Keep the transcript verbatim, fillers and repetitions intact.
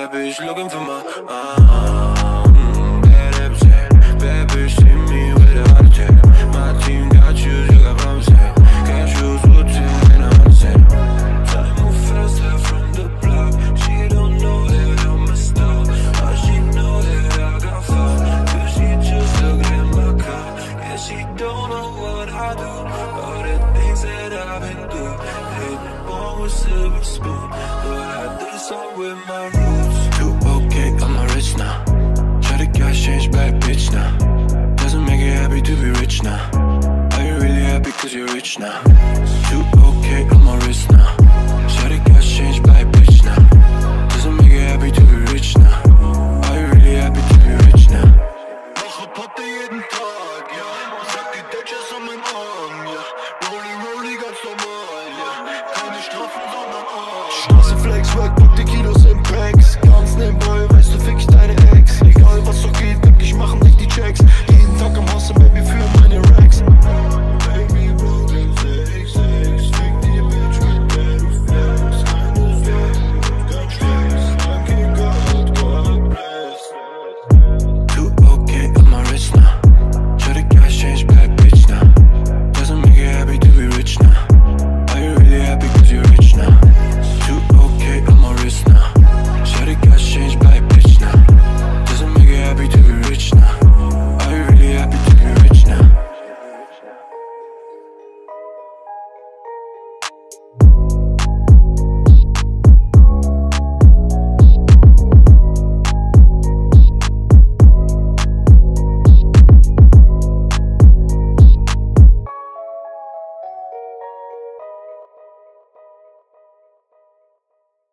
bad bitch looking for my uh, mm, bad appetite. Bad bitch see me with a heart attack. My team got shoes, you got problems, yeah. Got shoes, Wu-Tang, and I'm understand. Tell me move faster from the block. She don't know that I'm a star. All she know that I got far. Cause she just looked at my car. Yeah, she don't know what I do. All the things that I've been through. Ain't born with silver spoon, but I did some with my roots. You okay, I'm not rich now. Try to got change back, bitch now. Doesn't make you happy to be rich now. Are you really happy cause you're rich now? You okay, I'm not rich now. Try to got change back.